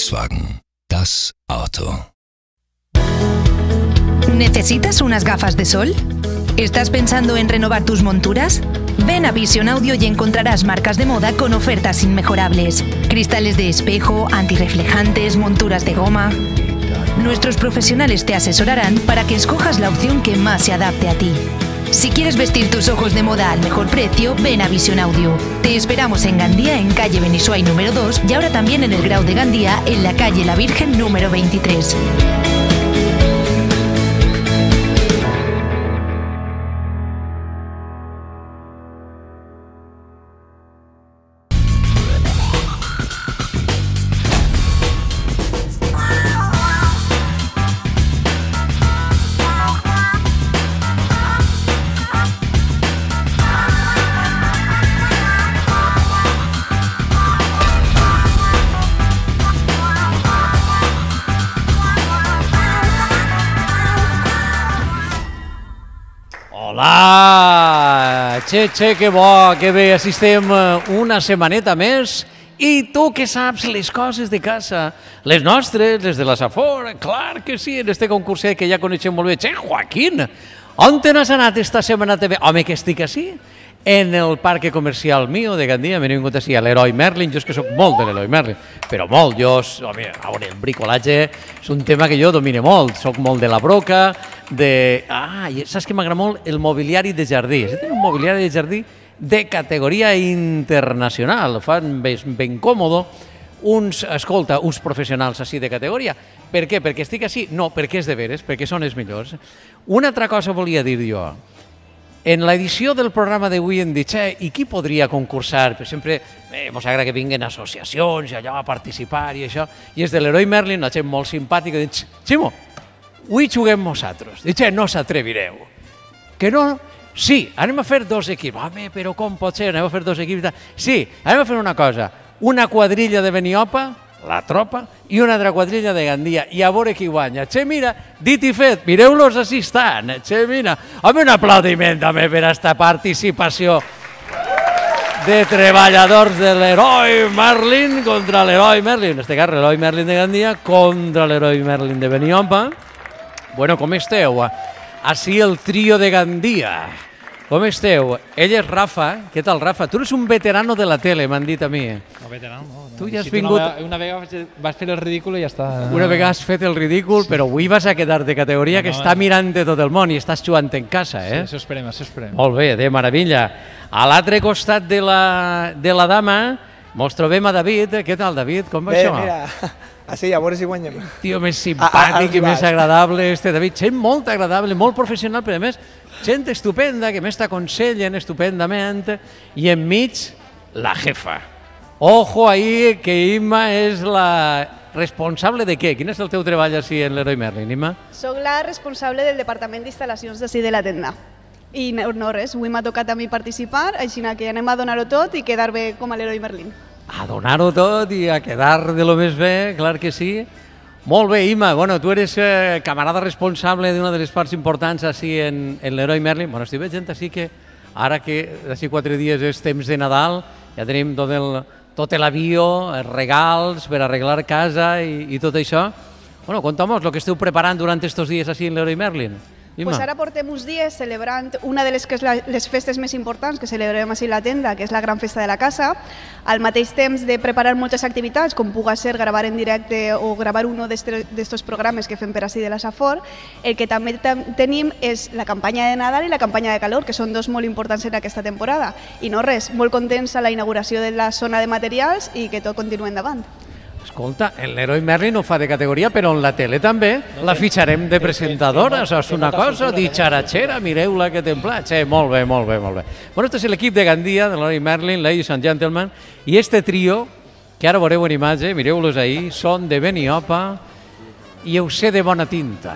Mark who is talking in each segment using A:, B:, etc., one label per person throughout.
A: Volkswagen. Das Auto.
B: ¿Necesitas unas gafas de sol? ¿Estás pensando en renovar tus monturas? Ven a Vision Audio y encontrarás marcas de moda con ofertas inmejorables. Cristales de espejo, antirreflejantes, monturas de goma. Nuestros profesionales te asesorarán para que escojas la opción que más se adapte a ti. Si quieres vestir tus ojos de moda al mejor precio, ven a Vision Audio. Te esperamos en Gandía, en calle Benisuay número 2 y ahora también en el Grau de Gandía, en la calle La Virgen número 23.
C: Hola! Che, que bo, que bé, assistem una setmaneta més. I tu que saps les coses de casa, les nostres, les de la Safor, clar que sí, en este concurset que ja coneixem molt bé. Che, Joaquín, on te n'has anat esta setmaneta bé? Home, que estic així, en el parc comercial mío de Gandia, m'he vingut així a l'Heroi Merlin, jo és que soc molt de l'Heroi Merlin, però molt, home, el bricolatge és un tema que jo domine molt, soc molt de la broca, i saps que m'agrada molt? El mobiliari de jardí, és un mobiliari de jardí de categoria internacional, fan ben còmodo, uns professionals així de categoria. Per què? Perquè estic així? No, perquè és de veres, perquè són els millors. Una altra cosa volia dir jo. En l'edició del programa d'avui hem dit, i qui podria concursar? Sempre ens agrada que vinguin associacions i allò a participar i això. I és de l'Heroi Merlin, una gent molt simpàtica, i dic, Ximo, avui juguem nosaltres. Dic, no s'atrevireu. Que no? Sí, anem a fer dos equips. Home, però com pot ser? Anem a fer dos equips. Sí, anem a fer una cosa. Una quadrilla de Beniopa, la tropa, i una altra quadrilla de Gandia. I a veure qui guanya. Che, mira, dit i fet, mireu-los així estan. Che, mira, home, un aplaudiment també per a esta participació de treballadors de l'Heroi Merlin contra l'Heroi Merlin. En este cas, l'Heroi Merlin de Gandia contra l'Heroi Merlin de Beniopa. Bueno, com esteu? Així el trio de Gandia. Com esteu? Ell és Rafa. Què tal, Rafa? Tu eres un veterano de la tele, m'han dit a mi.
D: No, veterano, no.
C: Tu ja has vingut...
D: Una vegada vas fer el ridícul i ja està.
C: Una vegada has fet el ridícul, però avui vas a quedar de categoria que està mirant de tot el món i estàs jugant en casa, eh?
D: Sí, això esperem.
C: Molt bé, de meravella. A l'altre costat de la dama mos trobem a David. Què tal, David? Com va això?
E: Bé, mira, així, a veure si guanyem.
C: Tio més simpàtic i més agradable, este David. Gent molt agradable, molt professional, però a més, gent estupenda, que més t'aconsellen estupendament. I enmig, la jefa. Ojo ahí, que Imma és la responsable de què? Quin és el teu treball així en l'Heroi Merlin, Imma?
F: Soc la responsable del departament d'instal·lacions d'ací de la tenda. I no res, avui m'ha tocat a mi participar, així que anem a donar-ho tot i quedar bé com a l'Heroi Merlin.
C: A donar-ho tot i a quedar de lo més bé, clar que sí. Molt bé, Imma, bueno, tu eres camarada responsable d'una de les parts importants així en l'Heroi Merlin. Bueno, estic veient així que ara que d'ací 4 dies és temps de Nadal, ja tenim tot l'avió, els regals per arreglar casa i tot això. Bueno, conta'm el que esteu preparant durant aquests dies així en l'Heroi Merlin.
F: Pues ara portem uns dies celebrant una de les festes més importants que celebrem així a la tenda, que és la Gran Festa de la Casa, al mateix temps de preparar moltes activitats, com pugui ser gravar en directe o gravar un d'aquests programes que fem per així de la Safor. El que també tenim és la campanya de Nadal i la campanya de calor, que són dos molt importants en aquesta temporada. I no res, molt contents a la inauguració de la zona de materials i que tot continuï endavant.
C: Escolta, l'Heroi Merlin ho fa de categoria, però en la tele també la fitxarem de presentadora, això és una cosa ditxaratxera, mireu-la que templat. Molt bé. Bueno, este és l'equip de Gandia, de l'Heroi Merlin, ladies and gentlemen, i este trio, que ara veureu en imatge, mireu-los ahí, són de Beniopa i ho sé de bona tinta.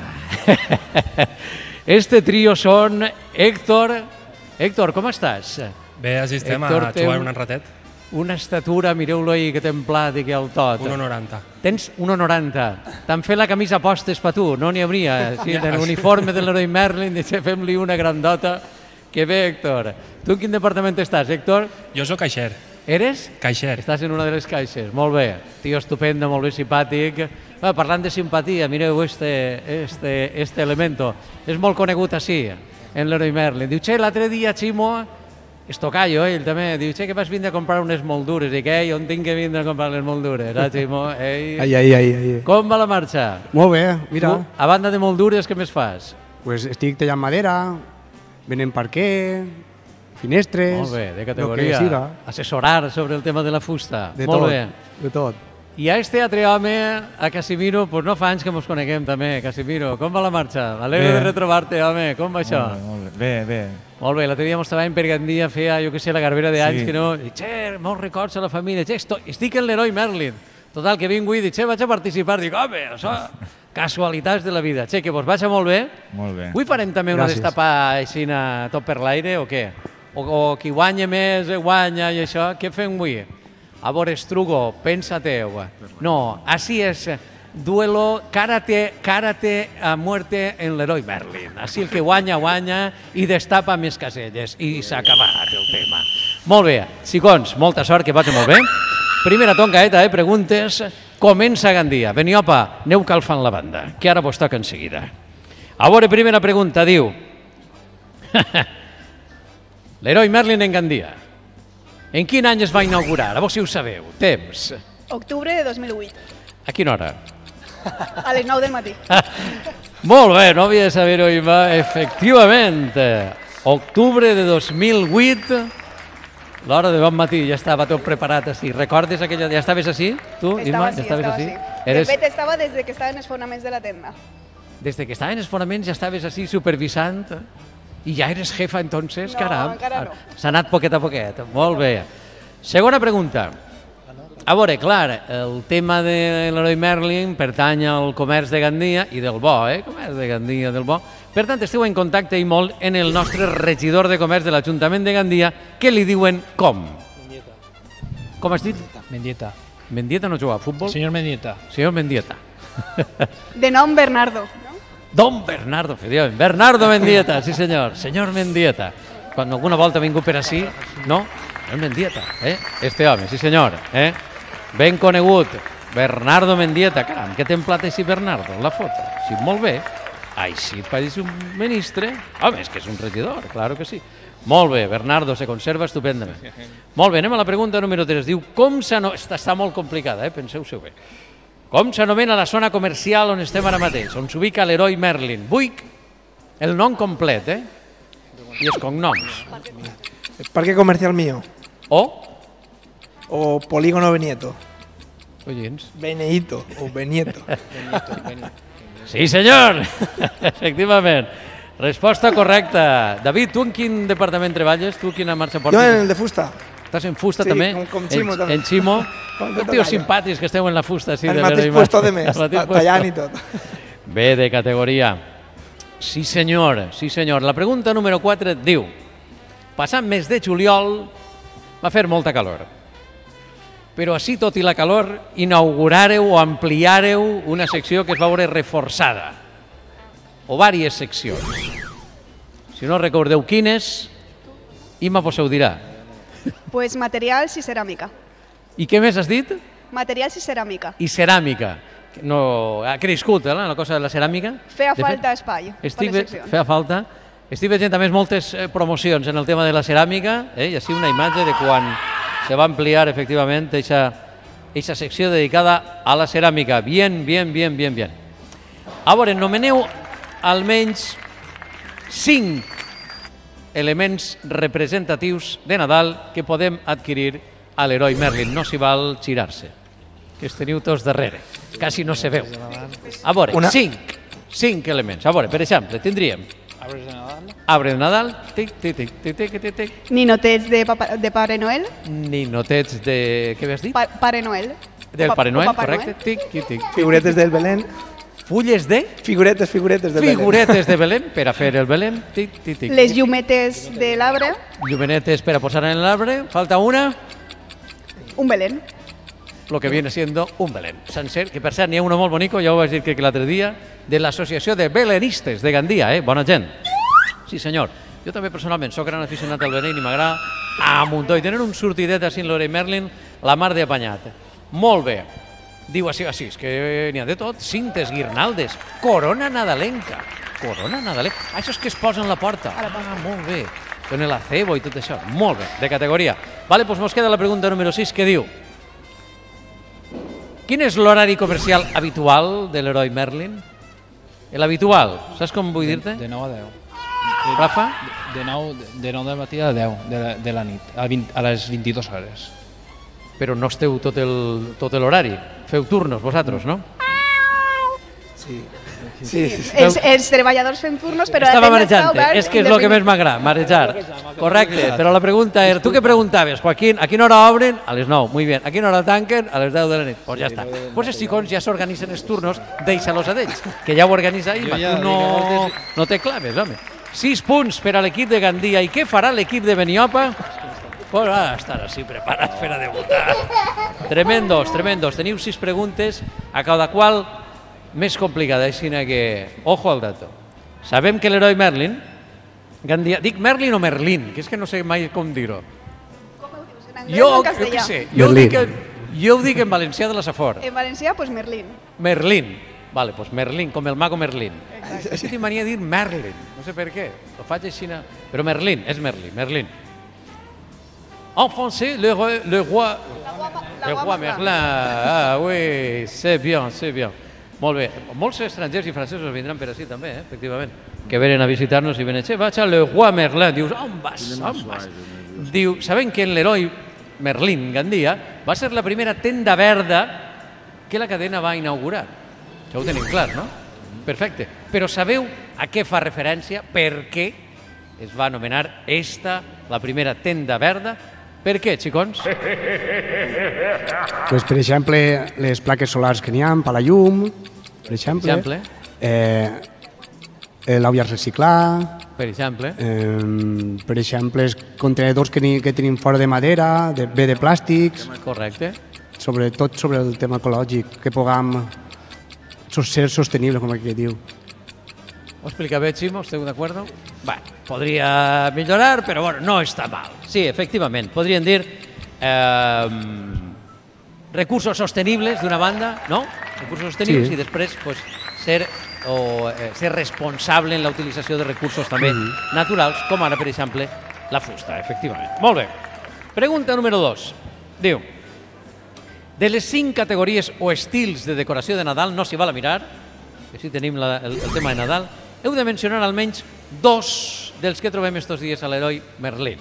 C: Este trio són Héctor. Héctor, com estàs?
G: Bé, així estem a jugar un ratet.
C: Una estatura, mireu-lo ahí, que templat i que el tot.
G: 1,90.
C: Tens 1,90. T'han fet la camisa postes per tu, no n'hi hauria. Sí, en l'uniforme de l'Heroi Merlin, fem-li una grandota. Que bé, Héctor. Tu en quin departament estàs, Héctor?
G: Jo soc caixer.
C: Eres?
G: Caixer.
C: Estàs en una de les caixes, molt bé. Tio estupendo, molt bé simpàtic. Parlant de simpatia, mireu este elemento. És molt conegut així, en Leroy Merlin. Diu, l'altre dia, Ximo, és tocayo, ell també, diu, que vas vindre a comprar unes moldures. Dic, on tinc que vindre a comprar les moldures? Ximo?
E: Ai.
C: Com va la marxa?
E: Molt bé, mira.
C: A banda de moldures, què més fas?
E: Pues estic tallant madera, venent parquer, finestres...
C: Molt bé, de categoria. Assessorar sobre el tema de la fusta. Molt bé.
E: De tot.
C: I a este altre home, a Casimiro, pues no fa anys que mos coneguem també. Casimiro, com va la marxa? M'alegro de retrobar-te, home. Com va això?
H: Molt bé, bé.
C: Molt bé, l'altre dia mos estàvem per Gandia, feia, jo què sé, la garbera d'anys que no... I, molts records a la família. Estic en Leroy Merlin. Total, que vinc avui i dic, vaig a participar. Dic, home, això... Casualitats de la vida. Que vos vaig molt bé.
H: Molt bé.
C: Avui farem també una destapa així tot per l'aire o què? O qui guanya més guanya i això. Què fem avui? A veure, Estrugo, pensa-teu. No, així és duelo karate a muerte en Leroy Merlin. Així el que guanya, guanya i destapa més caselles. I s'ha acabat el tema. Molt bé, xicons, molta sort, que vagi molt bé. Primera toncaeta de preguntes. Comença Gandia. Beniopa, aneu calfant la banda, que ara vos toca en seguida. A veure, primera pregunta, diu... Leroy Merlin en Gandia. En quin any es va inaugurar? A vos si ho sabeu. Temps.
F: Octubre de 2008,
C: A quina hora?
F: a les 9 del matí.
C: Molt bé, no havia de saber-ho, Imma. Efectivament. Octubre de 2008... L'hora de bon matí, ja estava tot preparat així. Recordes aquella... Ja estaves així, tu, Irma?
F: Estava així. De fet, estava des que estaven els fonaments de la tenda.
C: Des que estaven els fonaments ja estaves així supervisant i ja eres jefa, entonces?
F: No,
C: caram.
F: encara no.
C: S'ha anat poquet a poquet. Molt bé. Segona pregunta. A veure, clar, el tema de Leroy Merlin pertany al comerç de Gandia i del bo, comerç de Gandia, del bo. Per tant, esteu en contacte i molt en el nostre regidor de comerç de l'Ajuntament de Gandia, que li diuen com?
D: Mendieta.
C: Com has dit?
D: Mendieta.
C: Mendieta no juga a futbol?
D: Senyor Mendieta.
C: Senyor Mendieta.
F: De nom Bernardo. No?
C: Don Bernardo, efectivament. Bernardo Mendieta, sí senyor. Senyor Mendieta. Quan alguna volta ha vingut per així, no? Senyor Mendieta, Este home, sí senyor, Ben conegut. Bernardo Mendieta. Caram, què t'hem plat així, Bernardo, en la foto? Sí, molt bé. Així et pareix un ministre. Home, és que és un regidor, claro que sí. Molt bé, Bernardo, se conserva estupendament. Molt bé, anem a la pregunta número 3. Diu, com s'anomena... Està molt complicada, penseu-s'ho bé. Com s'anomena la zona comercial on estem ara mateix, on s'ubica Leroy Merlin? Vull el nom complet, i els cognoms.
E: Parque Comercial Mío. O Polígono Benieto.
C: Oients.
E: Beneito o Benieto.
C: Sí, senyor! Efectivament. Resposta correcta. David, tu en quin departament treballes? Tu quina marxa portes?
E: Jo en el de fusta.
C: Estàs en fusta
E: sí,
C: també?
E: Com Ximo també.
C: En Ximo? Tios simpàtics que esteu en la fusta. Sí,
E: el mateix puesto de més, tallant i tot.
C: Bé, de categoria. Sí, senyor. Sí, senyor. La pregunta número 4 et diu: passant mes de juliol va fer molta calor. Però així, tot i la calor, inaugurareu o ampliareu una secció que es va veure reforçada. O diverses seccions. Si no recordeu quines, Imma vos ho dirà.
F: Pues materials i ceràmica.
C: I què més has dit?
F: Materials i ceràmica.
C: I ceràmica. No, ha crescut, la cosa de la ceràmica.
F: Feia falta espai per les seccions.
C: Feia falta. Estic veient també moltes promocions en el tema de la ceràmica, i així una imatge de quan se va ampliar efectivament aquesta secció dedicada a la ceràmica. Bien. A veure, nomeneu almenys 5 elements representatius de Nadal que podem adquirir a Leroy Merlin. No s'hi val girar-se, que els teniu tots darrere. Quasi no se veu. A veure, 5 elements. A veure, per exemple, tindríem arbre de Nadal, tic.
F: Ninotets de Pare Noel.
C: Ninotets de... Què havies dit?
F: Pare Noel.
C: Del Pare Noel, correcte. Tic.
E: Figuretes del Belén.
C: Fulles de?
E: Figuretes de Belén.
C: Figuretes de Belén, per a fer el Belén. Tic.
F: Les llumetes de l'arbre.
C: Llumenetes per a posar en l'arbre. Falta una.
F: Un Belén.
C: Lo que viene siendo un Belén sencer, que per cert n'hi ha uno molt bonico, ja ho vaig dir que l'altre dia, de l'Associació de Belenistes de Gandia, bona gent. Sí senyor, jo també personalment soc gran aficionat al Belén i m'agrada a muntó. I tenen un sortidet a Sant Leroy Merlin, la mar de apanyat. Molt bé. Diu així, és que n'hi ha de tot. Cintes, guirnaldes, corona nadalenca. Corona nadalenca. Això és que es posa en la porta. Molt bé. Con el acebo i tot això. Molt bé, de categoria. Vale, doncs mos queda la pregunta número 6, que diu: quin és l'horari comercial habitual de Leroy Merlin? L'habitual, saps com vull dir-te?
D: De 9 a 10.
C: Rafa?
D: De 9 del matí a 10 de la nit, a les 22 hores.
C: Però no esteu tot l'horari. Feu turnos, vosaltres, no?
E: Sí.
F: Els treballadors fem turnos, però
C: Estava
F: la tenda està
C: marejant,
F: oberta.
C: és que és el que més m'agrada, marejar. Correcte, però la pregunta era, tu què preguntaves, Joaquín? A quina hora obren? A les 9, muy bien. A quina hora tanquen? A les 10 de la nit. Pues ja està. Pues els xicons ja s'organitzen els turnos, deixa-los a ells, que ja ho organitza ell, tu no te claves, home. 6 punts per a l'equip de Gandia. I què farà l'equip de Beniopa? Pues va estar així preparats per a debutar. Tremendos. Teniu 6 preguntes, a cada qual més complicada, així que ojo al dato. Sabem que l'heroi Merlin, Gandia, dic Merlin o Merlin, que és que no sé mai com dir-ho.
F: Com ho dius, en anglès o en castellà?
C: Jo ho dic en valencià de la Safor.
F: En valencià, doncs Merlin.
C: Merlin. Vale, doncs Merlin, com el mago Merlin. És que tinc mania de dir Merlin, no sé per què. Ho faig així, però Merlin, és Merlin. En français, le roi Merlin. Ah oui, c'est bien. Molt bé. Molts estrangers i francesos vindran per així també, efectivament, que venen a visitar-nos i venen, vaig al roi Merlin. Dius, on vas? Diu, sabem que l'heroi Merlin Gandia va ser la primera tenda verda que la cadena va inaugurar. Això ho tenim clar, no? Perfecte. Però sabeu a què fa referència? Per què es va anomenar esta la primera tenda verda? Per què, xicons?
H: Pues, per exemple, les plaques solars que n'hi ha per la llum, per exemple. L'àvia a reciclar.
C: Per exemple.
H: Per exemple, els contenedors que tenim fora de madera, bé de plàstics.
C: Correcte.
H: Sobretot sobre el tema ecològic, que puguem ser sostenibles, com aquí diu.
C: Ho explica bé, Ximo, esteu d'acord? Bé, podria millorar, però bueno, no està mal. Sí, efectivament, podríem dir recursos sostenibles d'una banda, no? Recursos sostenibles i després ser responsable en la utilització de recursos també naturals, com ara, per exemple, la fusta, efectivament. Molt bé. Pregunta número 2. Diu: de les 5 categories o estils de decoració de Nadal, no s'hi val a mirar, que sí tenim el tema de Nadal, heu de mencionar almenys 2 dels que trobem estos dies a l'heroi Merlin.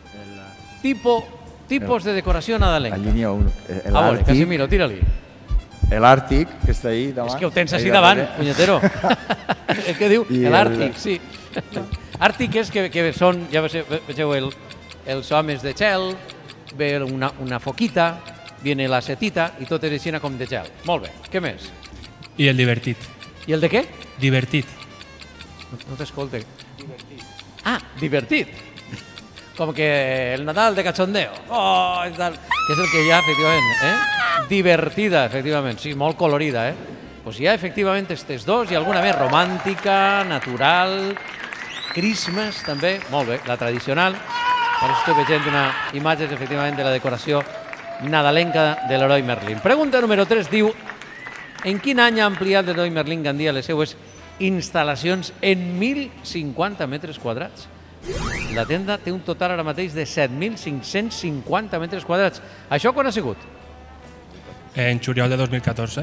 C: Tipos de decoració nadalenca.
I: La línia 1.
C: A veure, Casimiro, tira-li.
I: L'Àrtic, que està ahí davant.
C: És que ho tens així davant, punyetero. És que diu l'Àrtic, sí. Àrtic és que són, ja vegeu, els homes de gel, ve una foquita, viene la setita i tot és així com de gel. Molt bé, què més?
G: I el divertit.
C: I el de què?
G: Divertit.
C: No t'escolte. Divertit. Ah, divertit. Com que el Nadal de cachondeo. Oh, i tal. Que és el que hi ha, efectivament. Divertida, efectivament. Sí, molt colorida, Doncs hi ha, efectivament, aquestes dos i alguna més romàntica, natural, Christmas, també. Molt bé, la tradicional. Per això estic veient imatges, efectivament, de la decoració nadalenca de l'heroi Merlin. Pregunta número 3 diu: en quin any ha ampliat l'heroi Merlin Gandia les seues instal·lacions en 1.050 metres quadrats? La tenda té un total ara mateix de 7.550 metres quadrats. Això quan ha sigut?
G: En juliol de 2014.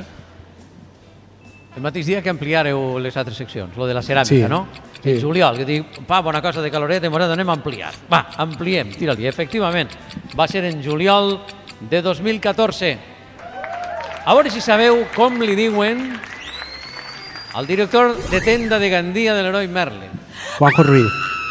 C: El mateix dia que ampliareu les altres seccions, lo de la ceràmica, no? En juliol, que dic, bona cosa de caloret, i anem a ampliar. Va, ampliem, tira-li, efectivament. Va ser en juliol de 2014. A veure si sabeu com li diuen al director de tenda de Gandia de l'heroi Merlin.
H: Juanjo Ruiz.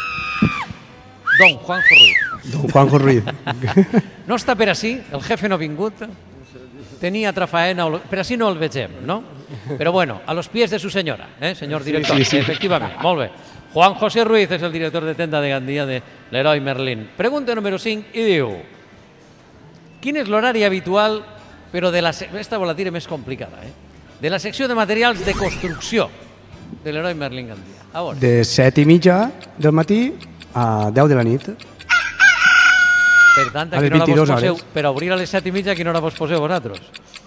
C: Don Juanjo Ruiz.
H: Don Juanjo Ruiz.
C: No està per així, el jefe no ha vingut. Tenia altra faena, per així no el vegem, no? Però bueno, a los pies de su senyora, senyor director, efectivament, molt bé. Juan José Ruiz és el director de tenda de Gandia de l'heroi Merlin. Pregunta número 5 i diu: quin és l'horari habitual, però de la... Esta vol la tira més complicada, de la secció de materials de construcció de l'heroi Merlin Gandia.
H: De 7:30 del matí a 10 de la nit.
C: Per tant, a
H: A les
C: quina hora vos
H: 22
C: poseu?
H: hores.
C: Per obrir a les 7:30, a quina hora vos poseu vosaltres?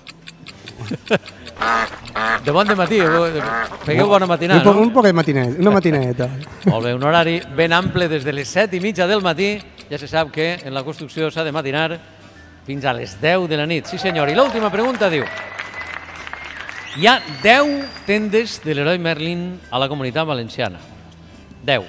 C: De bon dematí, pegueu bona matinada, no?
H: Un poc de matinet, una matineta.
C: Molt bé, un horari ben ample des de les 7:30 del matí. Ja se sap que en la construcció s'ha de matinar fins a les 10 de la nit. Sí, senyor. I l'última pregunta diu: hi ha 10 tendes de l'heroi Merlin a la Comunitat Valenciana. 10.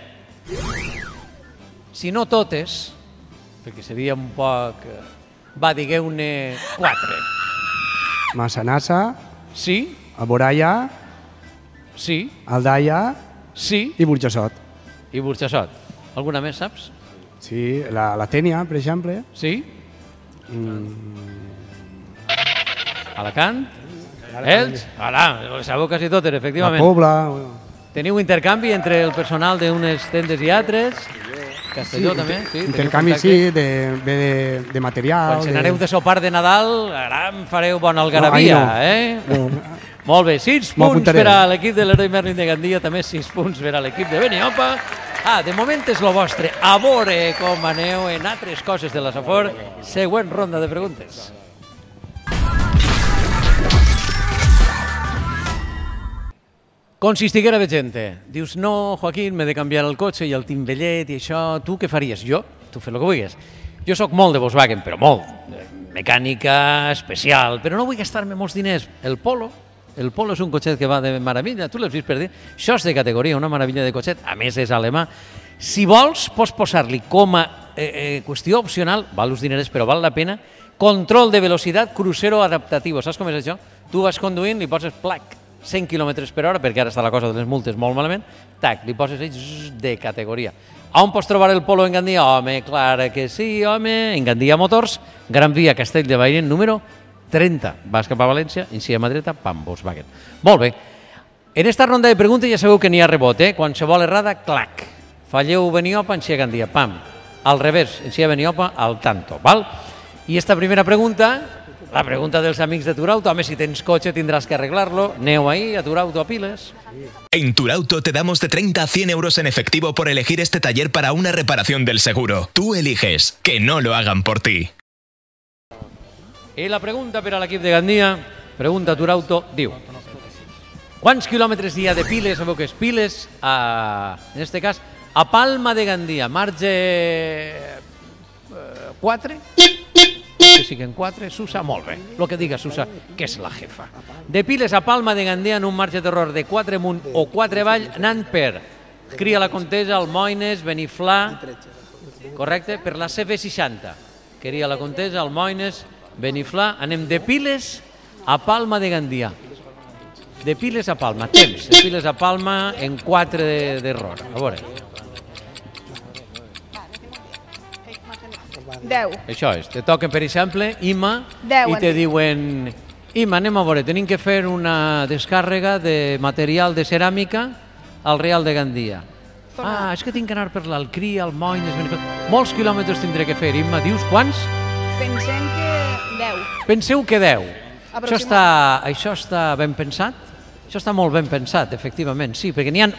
C: Si no totes, perquè seria un poc... Va, digueu-ne 4.
H: Massanassa,
C: Sí,
H: Alboraya,
C: sí,
H: Aldaia
C: sí
H: i Burjassot.
C: i Burjassot. Alguna més, saps?
H: Sí, la Tènia, per exemple.
C: Sí? Alacant? Elx? Ara, sabeu quasi totes,
H: La
C: efectivament.
H: Pobla.
C: Teniu intercanvi entre el personal d'unes tendes i altres? Castelló també? Sí,
H: Intercanvi, sí, de material.
C: Quan se n'aneu de sopar de Nadal, ara em fareu bona algarabia,
H: No, ahí
C: Molt bé, 6
H: M'ho
C: punts
H: apuntaré.
C: per a l'equip de l'heroi Merlin de Gandia, també 6 punts per a l'equip de Beniopa. De moment és lo vostre. A veure com aneu en altres coses de la Safor. Següent ronda de preguntes. Com si estiguera vigente. Dius, no, Joaquín, m'he de canviar el cotxe i el tinc vellet i això. Tu què faries? Jo? Tu fes el que vulguis. Jo sóc molt de Volkswagen, però molt. Mecànica especial, però no vull gastar-me molts diners. El Polo és un cotxet que va de meravella, tu l'has vist per dir. Això és de categoria, una meravella de cotxet, a més és alemà. Si vols, pots posar-li com a qüestió opcional, val uns diners, però val la pena, control de velocitat crucero adaptativo. Saps com és això? Tu vas conduint, li poses plac, 100 km per hora, perquè ara està la cosa de les multes molt malament, tac, li poses de categoria. On pots trobar el Polo en Gandia? Home, clar que sí, home. En Gandia Motors, Gran Via Castell de Bairen, número 30. Vas cap a València, encima dreta, pam, Volkswagen. Molt bé. En esta ronda de preguntes ja sabeu que n'hi ha rebot, Qualsevol errada, clac. Falleu Beniopa, encia Gandia, pam. Al revés, encia Beniopa, al tanto, val? I esta primera pregunta, la pregunta dels amics de Turauto, home, si tens cotxe tindràs que arreglar-lo. Aneu ahí, a Turauto, a piles.
J: En Turauto te damos de 30 a 100 euros en efectivo por elegir este taller para una reparación del seguro. Tú eliges, que no lo hagan por ti.
C: I la pregunta per a l'equip de Gandia, pregunta Turauto, diu: quants quilòmetres hi ha de piles, sabeu que és piles, en este cas, a Palma de Gandia, marge 4? Que siguen 4, Susa, molt bé, el que diga Susa, que és la jefa. De piles a Palma de Gandia en un marge d'error de 4 amunt o 4 avall, anant per Cria la Contesa, Almoines, Beniflà, correcte, per la CV60. Cria la Contesa, Almoines, Beniflà, anem de piles a Palma de Gandia. De piles a Palma, temps, de piles a Palma en 4 d'error. A veure.
F: 10.
C: Això és, te toquen, per exemple, IMA,
F: 10,
C: i te diuen: IMA, anem a veure, tenim que fer una descàrrega de material de ceràmica al Real de Gandia. És que tinc que anar per l'Alcrí, al Moines, molts quilòmetres tindré que fer. IMA, dius quants?
F: Pensem que 10.
C: Penseu que 10. Això està ben pensat? Això està molt ben pensat, efectivament, sí, perquè n'hi ha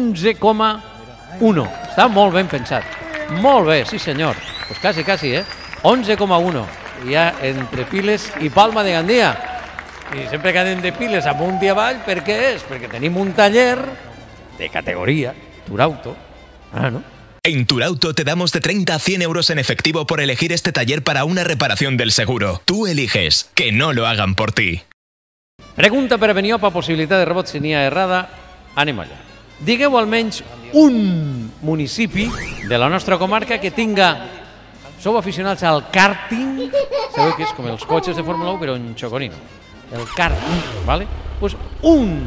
C: 11,1. Està molt ben pensat. Molt bé, sí senyor. Pues quasi, 11,1. Hi ha entre Piles i Palma de Gandia. I sempre que anem de Piles amunt i avall, per què és? Perquè tenim un taller de categoria, Turauto. ¿No?
J: En Turauto te damos de 30 a 100 euros en efectivo por elegir este taller para una reparación del seguro. Tú eliges, que no lo hagan por ti.
C: Pregunta per a Beniopa, possibilitat de rebot si n'hi ha errada. Anem allà. Digueu almenys un municipi de la nostra comarca que tinga... Sou aficionats al karting, sabeu que és com els cotxes de Fórmula 1, però en xoconino. El karting, ¿vale? Pues un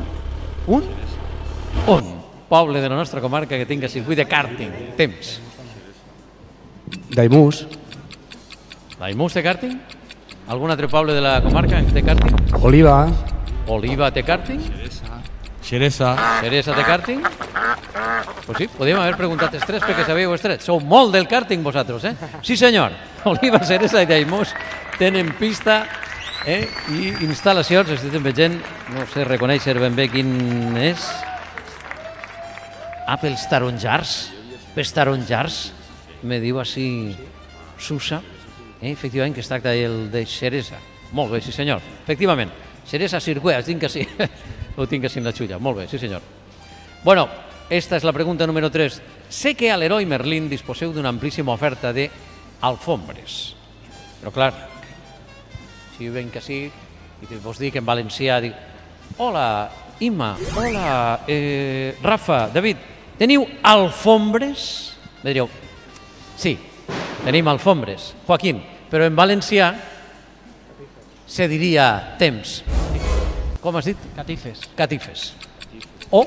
C: poble de la nostra comarca que tinga circuit de karting. Temps.
H: Daimús.
C: Daimús té karting? Algun altre poble de la comarca que té karting?
H: Oliva.
C: Oliva té karting?
G: Xeresa.
C: Xeresa té karting? Pues sí, podríem haver preguntat els tres perquè sabíeu els tres. Sou molt del karting vosaltres, Sí senyor, Oliva, Xeresa i Daimús tenen pista i instal·lacions. Estem veient, no sé reconèixer ben bé quin és. Pels taronjars, me diu així Susa. Efectivament, que es tracta de Xeresa. Molt bé, sí senyor. Efectivament, Xeresa Circuit, tinc que sí. Ho tinc que sí en la xulla. Molt bé, sí senyor. Bueno, esta és la pregunta número 3. Sé que a l'Heroi Merlin disposeu d'una amplíssima oferta d'alfombres. Però clar, si ven que sí, i vos dic en valencià, dic, hola, Imma, hola, Rafa, David, teniu alfombres? Me diríeu, sí, tenim alfombres, Joaquín, però en valencià se diria temps. Com has dit?
D: Catifes.
C: Catifes. O...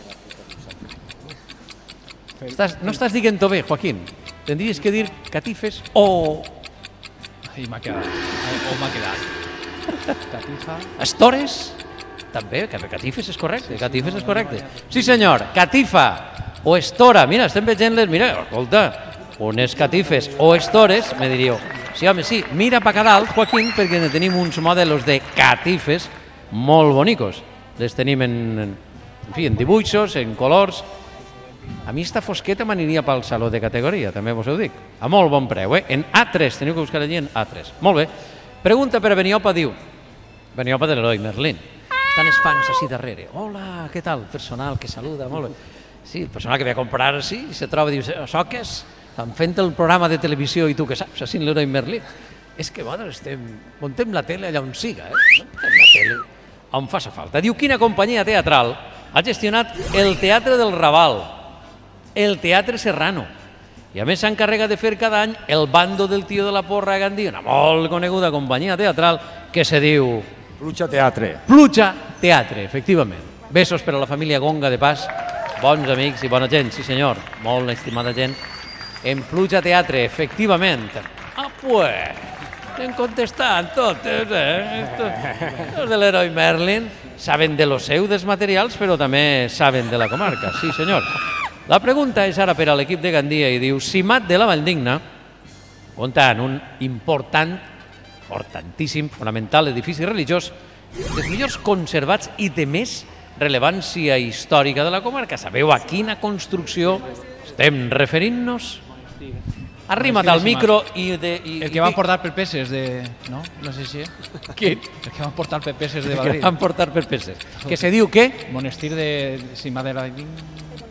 C: No estàs dient-ho bé, Joaquín. Tendries que dir catifes o...
D: I m'ha quedat. O m'ha quedat. Catifa.
C: Estores? També, catifes és correcte. Catifes és correcte. Sí, senyor, catifa o estora. Mira, estem veient-les. Mira, escolta, unes catifes o estores, me diríeu. Sí, home, sí, mira pa cada alt, Joaquín, perquè tenim uns modelos de catifes molt bonicos. Les tenim en dibuixos, en colors. A mi esta fosqueta m'aniria pel saló de categoria, també vos ho dic. A molt bon preu, En A3, teniu que buscar allí en A3. Molt bé. Pregunta per a Beniopa, diu. Beniopa de l'Heroi Merlin. Estan els fans així darrere. Hola, què tal? Personal que saluda, molt bé. Sí, el personal que ve a comprar així, se troba, diu, soques, estan fent el programa de televisió i tu què saps, així en l'Heroi Merlin. És que, bueno, muntem la tele allà on siga, Muntem la tele on faça falta. Diu, quina companyia teatral ha gestionat el Teatre del Raval, el Teatre Serrano, i a més s'encarrega de fer cada any el Bando del Tio de la Porra a Gandia, una molt coneguda companyia teatral que se diu...
I: Pluja Teatre.
C: Pluja Teatre, efectivament. Besos per a la família Gonga de Pas, bons amics i bona gent, sí senyor, molt estimada gent. En Pluja Teatre, efectivament. Ah, pues, anem contestant totes, Els de l'Heroi Merlin saben de lo seu dels materials, però també saben de la comarca, sí senyor. La pregunta és ara per a l'equip de Gandia i diu, Simat de la Valldigna, comptant un important, importantíssim, fonamental edifici religiós, dels millors conservats i de més rellevància històrica de la comarca. Sabeu a quina construcció estem referint-nos? Arrima't al micro i...
D: El que van portar per peces de... No? No sé si...
C: Quin?
D: El que van portar per peces de
C: El
D: Madrid.
C: que van portar per peces. Que se diu què?
D: Monestir de Simat de la Valldigna.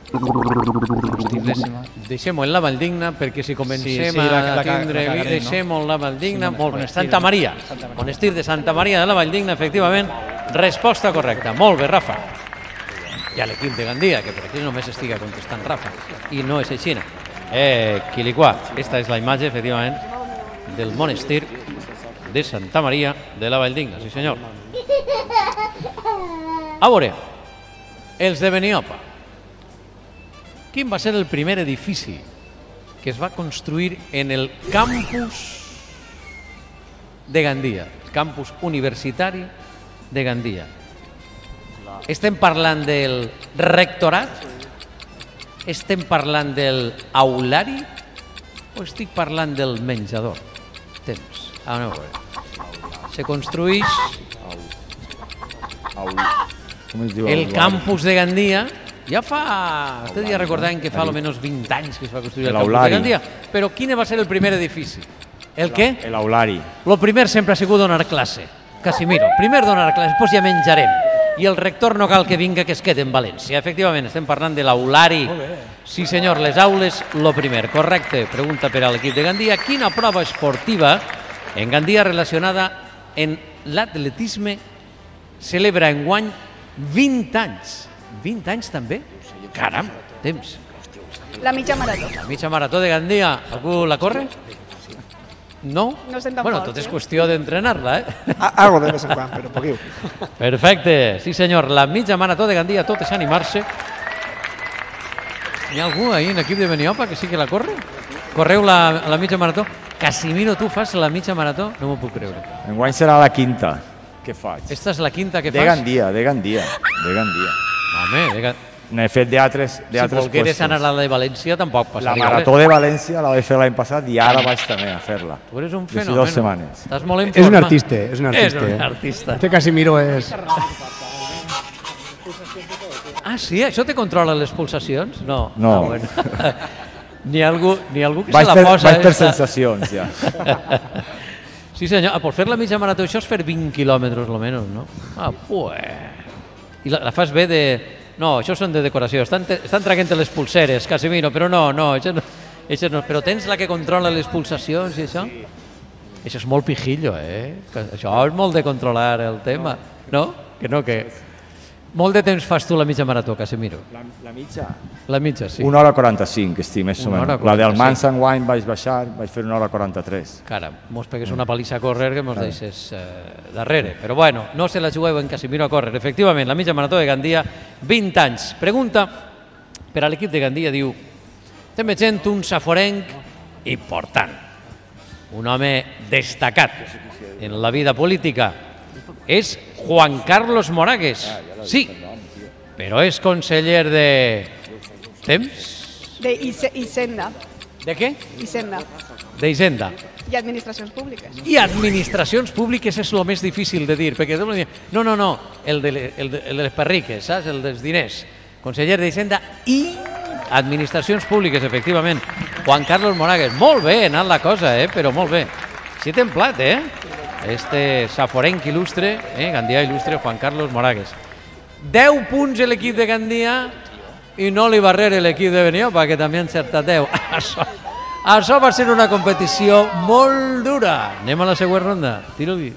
C: Deixem-ho en la Valldigna perquè si comencem a tindre... Deixem-ho en la Valldigna. Molt bé. Santa Maria. Monestir de Santa Maria de la Valldigna, efectivament. Resposta correcta. Molt bé, Rafa. I a l'equip de Gandia, que per aquí només estiga contestant Rafa. I no és així. Quiliquà. Esta és la imatge, efectivament, del monestir de Santa Maria de la Valldigna. Sí, senyor. A veure, els de Beniopa. Quin va ser el primer edifici que es va construir en el campus de Gandia, el campus universitari de Gandia? Estem parlant del rectorat? Estem parlant del aulari? O estic parlant del menjador? Temps. Aneu a veure. Se construïx el campus de Gandia. Ja fa... Estic ja recordant que fa almenys 20 anys que es va construir el campus de Gandia. Però quin va ser el primer edifici? El què?
I: L'aulari.
C: El primer sempre ha sigut donar classe. Casimiro, primer donar classe, després ja menjarem. I el rector no cal que vinga, que es quede en València. Efectivament, estem parlant de l'aulari. Sí, senyor, les aules, lo primer. Correcte. Pregunta per a l'equip de Gandia. Quina prova esportiva en Gandia relacionada en l'atletisme celebra enguany 20 anys? 20 anys també? Caram, temps.
F: La mitja marató.
C: La mitja marató de Gandia. Algú la corre? No?
F: No estem tan
C: Bueno,
F: forts,
C: tot és qüestió d'entrenar-la,
E: Algo de vez en quan, però poquiu.
C: Perfecte, sí senyor, la mitja marató de Gandia, tot és animar-se. Hi ha algú ahí en l'equip de Beniopa que sí que la corre? Correu la mitja marató? Casimiro, tu fas la mitja marató? No m'ho puc creure.
I: Enguany serà la quinta que faig.
C: Esta és la quinta que
I: De
C: fas?
I: Gandia.
C: Home,
I: N'he fet d'altres
C: si volgueres anar a la de València tampoc
I: La
C: passaria
I: marató de València la vaig fer l'any passat i ara vaig també a fer-la.
C: Tu eres un
I: Des de
C: fenomen.
I: 2 setmanes.
C: Estàs molt en
H: És un
C: forma.
H: artista, és un artista.
C: És un artista.
H: Este Casimiro és...
C: Ah, sí? Això te controla les pulsacions? No.
I: No.
C: Ah, bueno. N'hi ha algú que se la posa.
I: Vaig per sensacions, ja.
C: Sí, senyor. Per fer la mitja marató, això és fer 20 quilòmetres, almenys, no? Ah, pues... I la fas bé de... No, això són de decoració. Estan traient les pulseres, Casimiro, però no, això no. Però tens la que controla les pulsacions i això? Això és molt pijillo, Això és molt de controlar el tema, no? Que no, que... Molt de temps fas tu la mitja marató, Casimiro?
I: La mitja?
C: La mitja, sí.
I: 1 hora 45, estic més o menys. La del Mansa enguany vaig baixar, vaig fer 1 hora 43.
C: Cara, mos pegues una palissa a córrer que mos deixes darrere. Però bueno, no se la jugueu en Casimiro a córrer. Efectivament, la mitja marató de Gandia, 20 anys. Pregunta per a l'equip de Gandia, diu: estem veient un saforenc important, un home destacat en la vida política. És Juan Carlos Moragues. Sí, però és conseller de... Temps?
F: De Hisenda.
C: De què?
F: Hisenda.
C: D'Hisenda.
F: I administracions públiques.
C: I administracions públiques és el més difícil de dir, perquè no, el de les perriques, saps? El dels diners. Conseller d'Hisenda i administracions públiques, efectivament. Juan Carlos Moragues. Molt bé, ha anat la cosa, però molt bé. Sí, templat, Este saforenc il·lustre, Gandia il·lustre, Juan Carlos Moragues. 10 punts l'equip de Gandia i no li va rere l'equip de Beniopa, que també ha encertat 10. Això va ser una competició molt dura. Anem a la següent ronda. Tiro-li.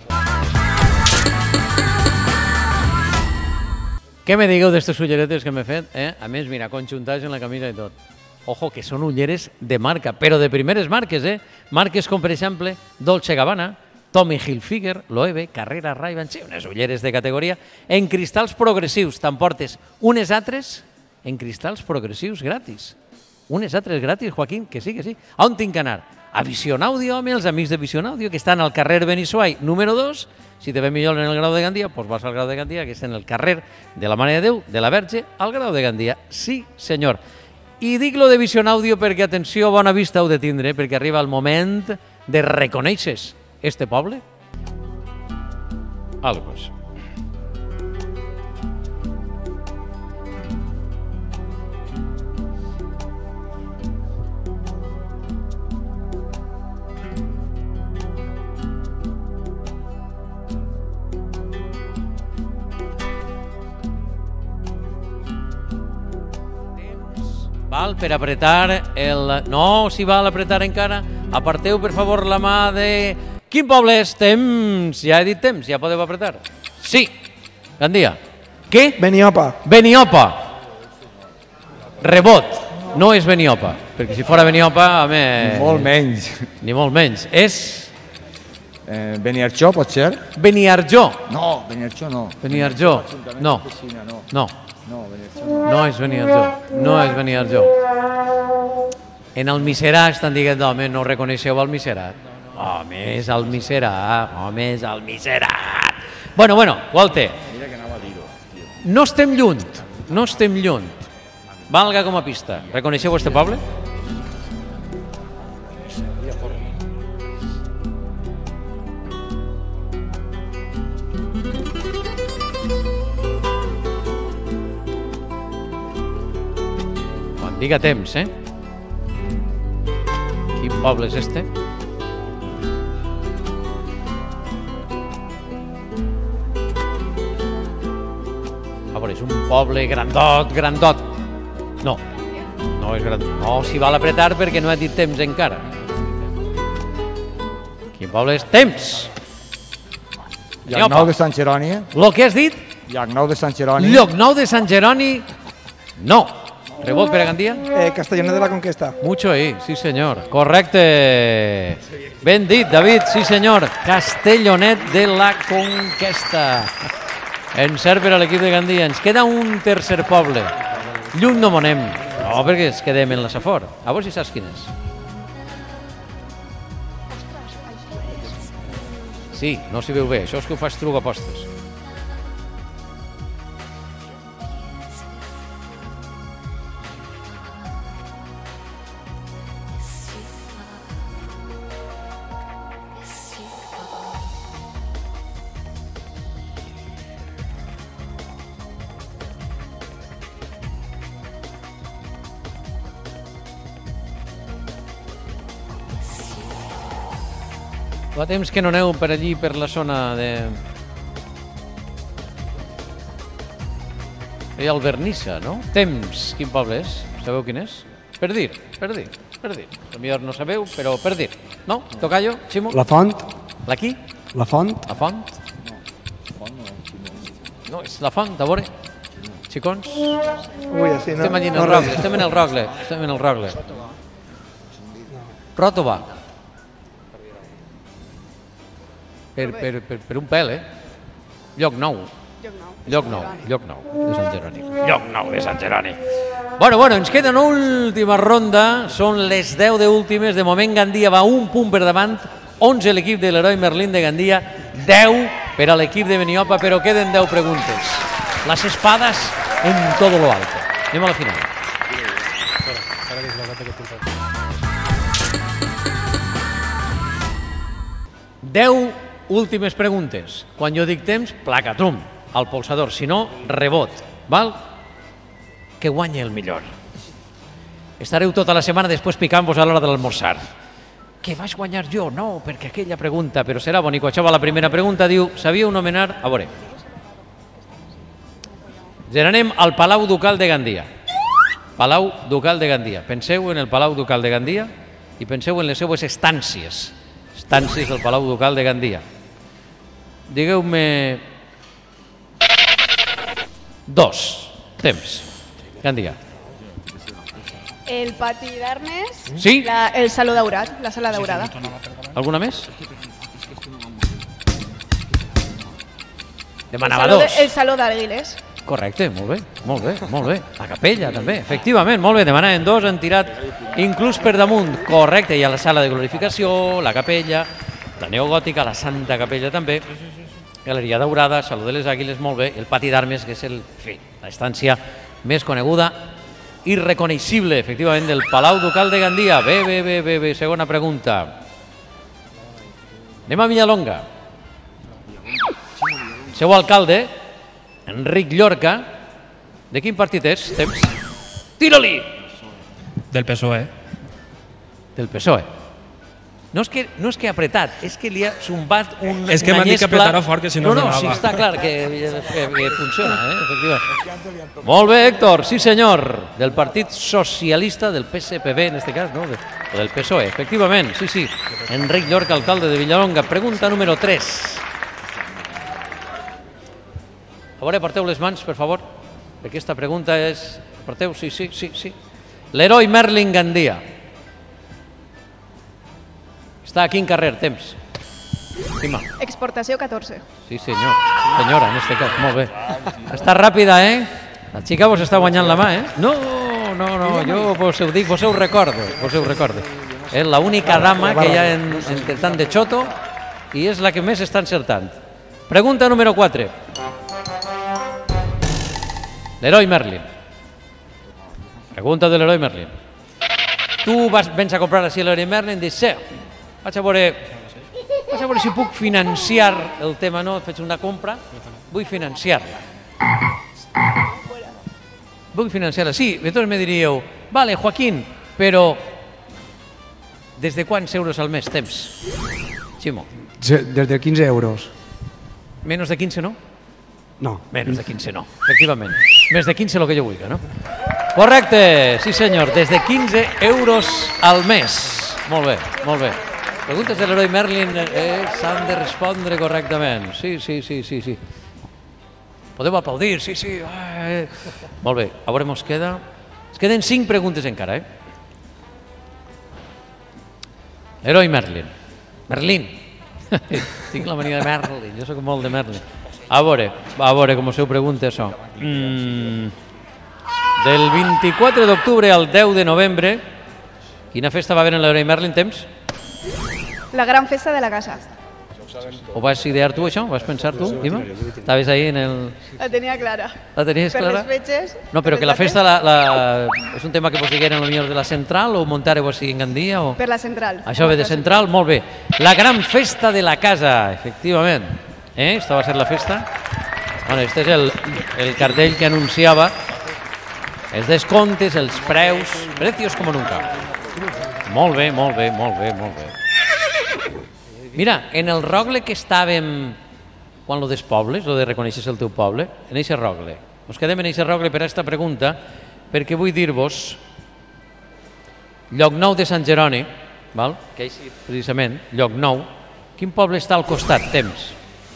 C: Què me digueu d'estes ulleretes que m'he fet? A més, mira, conjuntats en la camisa i tot. Ojo, que són ulleres de marca, però de primeres marques, Marques com, per exemple, Dolce & Gabbana, Tommy Hilfiger, Loewe, Carrera, Ray-Ban, sí, unes ulleres de categoria, en cristalls progressius. T'emportes unes altres en cristalls progressius gratis. Unes altres gratis, Joaquín, que sí. On tinc que anar? A Vision Audio, home, els amics de Vision Audio, que estan al carrer Benissuai, número 2. Si te ve millor en el Grau de Gandia, doncs vas al Grau de Gandia, que és en el carrer de la Mare de Déu, de la Verge, al Grau de Gandia. Sí, senyor. I dic lo de Vision Audio perquè, atenció, bona vista heu de tindre, perquè arriba el moment de reconèixer este poble? Algos. Val, per apretar el... No, si val apretar encara. Aparteu, per favor, la mà de... Quin poble és? Temps. Ja he dit temps, ja podeu apretar. Sí. Gandia. Què?
E: Beniopa.
C: Beniopa. Rebot. No és Beniopa, perquè si fora Beniopa, home...
I: Molt menys.
C: Ni molt menys. És...
I: Beniarjó, pot ser?
C: Beniarjó.
I: No, Beniarjó no.
C: Beniarjó. No. No. No és Beniarjó. No és Beniarjó. En Almiserà estan dient, home, no reconeixeu Almiserà. Home, és Almiserà. Home, és Almiserà. Bueno, Walter.
I: Mira que anava a dir-ho.
C: No estem lluny. No estem lluny. Valga com a pista. Reconeixeu este poble? Quan diga temps, Quin poble és este? A veure, és un poble grandot. No, no és grandot. No, si val apretar perquè no he dit temps encara. Quin poble és? Temps!
I: Llocnou de Sant Jeroni.
C: Lo que has dit?
I: Llocnou de Sant Jeroni.
C: Llocnou de Sant Jeroni, no. Rebot per a Gandia?
E: Castellonet de la Conquesta.
C: Mucho ahí, sí senyor. Correcte. Ben dit, David, sí senyor. Castellonet de la Conquesta. Encert per a l'equip de Gandia. Ens queda un tercer poble. Lluny no monem. No, perquè ens quedem en la Safor. A veure si saps quin és. Sí, no s'hi veu bé. Això és que ho fas truc a postes. Fa temps que no aneu per allí, per la zona de... Hi ha el Vernissa, no? Temps, quin poble és? Sabeu quin és? Per dir. Potser no sabeu, però per dir. No? Tocayo? Ximo?
H: La Font.
C: La qui?
H: La Font.
C: La Font? No, és la Font, a veure. Xicons?
E: Ui, així no.
C: Estem allí en el Rogle, estem en el Rogle. Ròtova. Per un pèl, Lloc nou de Sant Jeroni. Bueno, ens queda una última ronda, són les 10 d'últimes, de moment Gandia va un punt per davant, 11 l'equip de l'Heroi Merlín de Gandia, 10 per a l'equip de Beniopa, però queden 10 preguntes. Las espadas en todo lo alto. Anem a la final. Deu últimes preguntes. Quan jo dic temps, placatum, al polsador. Si no, rebot. Val? Que guanya el millor. Estareu tota la setmana després picant-vos a l'hora de l'almorzar. Que vaig guanyar jo? No, perquè aquella pregunta, però serà bonico. Això va la primera pregunta, diu, sabíeu nomenar... A veure. Anem al Palau Ducal de Gandia. Palau Ducal de Gandia. Penseu en el Palau Ducal de Gandia i penseu en les seues estàncies. Estàncies del Palau Ducal de Gandia. Digueu-me... 2. Temps. Gandia.
F: El pati d'armes,
C: Sí?
F: el Saló Daurat, la Sala Daurada.
C: Alguna més? Demanava 2.
F: El Saló d'Arguiles.
C: Correcte, molt bé. La capella, també, efectivament, molt bé. Demanaven 2, han tirat inclús per damunt. Correcte, hi ha la sala de glorificació, la capella, la neogòtica, la Santa Capella també, Galeria Daurada, Saló de les Àguiles, molt bé, el pati d'armes, que és l'estància més coneguda i reconeixible, efectivament, del Palau Ducal de Gandia. Bé, segona pregunta. Anem a Villalonga. Seu alcalde, Enric Llorca, de quin partit és? Temps. Tira-li!
G: Del PSOE.
C: Del PSOE. No és que ha apretat, és que li ha zumbat una
G: És que m'han dit que apretara fort, que si no
C: No, sí, està clar que funciona, efectivament. Molt bé, Héctor, sí senyor, del Partit Socialista, del PSPB en este cas, no? O del PSOE, efectivament, sí. Enric Llorca, alcalde de Villalonga. Pregunta número 3. A veure, porteu les mans, per favor. Aquesta pregunta és... Porteu, sí. L'Heroi Merlin Gandia. Està aquí en carrer, temps. Estima.
F: Exportació 14.
C: Sí, senyor. Senyora, en este cas, molt bé. Està ràpida, La xica vos està guanyant la mà, No, jo vos ho dic, vos ho recordo. És l'única dama que hi ha entre tant de xoto i és la que més està encertant. Pregunta número 4. L'Heroi Merlin. Pregunta de l'Heroi Merlin. Tu vens a comprar així l'Heroi Merlin i dius, vaig a veure si puc financiar el tema, no? Faig una compra, vull financiar-la. Sí, entonces me diríeu, vale, Joaquín, però des de quants euros al mes temps? Ximo.
H: Des de 15 euros.
C: Menos de 15, no?
H: No.
C: Menos de 15 no, efectivament. Més de 15 el que jo vulgui, no? Correcte, sí senyor, des de 15 euros al mes. Molt bé. Preguntes de l'Heroi Merlin s'han de respondre correctament. Sí. Podeu aplaudir, sí. Molt bé, a veure, ens queden 5 preguntes encara, Heroi Merlin. Merlin. Tinc la mania de Merlin, jo soc molt de Merlin. A veure com us ho pregunta això. Del 24 d'octubre al 10 de novembre, quina festa va haver en l'Heroi Merlin, temps?
F: La gran festa de la casa.
C: Ho vas idear tu, això? Ho vas pensar tu, Ima? Estaves ahí en el...
F: La tenia clara.
C: La tenies clara?
F: Per les fetges.
C: No, però que la festa és un tema que vos digueren potser de la central o muntareu així en Gandia?
F: Per la central.
C: Això ve de central, molt bé. La gran festa de la casa, efectivament. Esta va ser la festa? Bueno, este és el cartell que anunciava els descomptes, els preus, precios com nunca. Molt bé. Mira, en el rogle que estàvem quan lo despobles, lo de reconèixer el teu poble, en eixe rogle. Ens quedem en eixe rogle per a aquesta pregunta, perquè vull dir-vos Llocnou de Sant Jeroni, val? Que és precisament Llocnou. Quin poble està al costat? Temps.